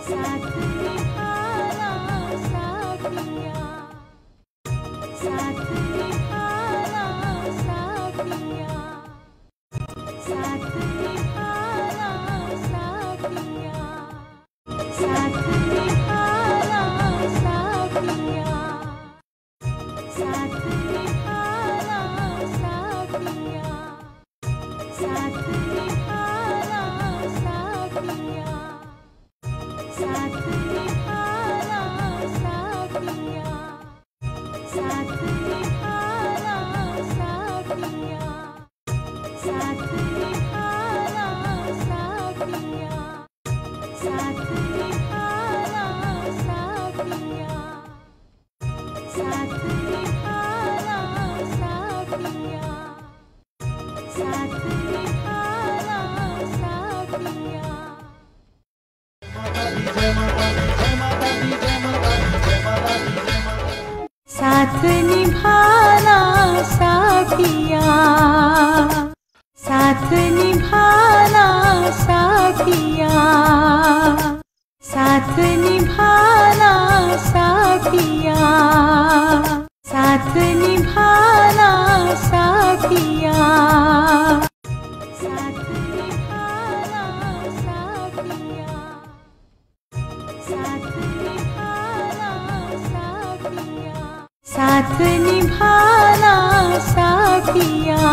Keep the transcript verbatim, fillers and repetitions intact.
साथ निभाना साथिया, साथ निभाना साथिया, साथ निभाना साथिया, साथ निभाना साथिया, साथ निभाना साथिया, साथ निभाना साथिया, साथ निभाना साथिया, साथ निभाना साथिया, साथ निभाना साथिया, साथ निभाना साथिया, साथ निभाना साथिया, साथ निभाना साथिया। साथ निभाना साथिया, साथ निभाना साथिया, साथ निभाना साथिया, साथ निभाना साथिया, साथ निभाना साथिया, साथ निभाना साथिया, साथ निभाना साथिया,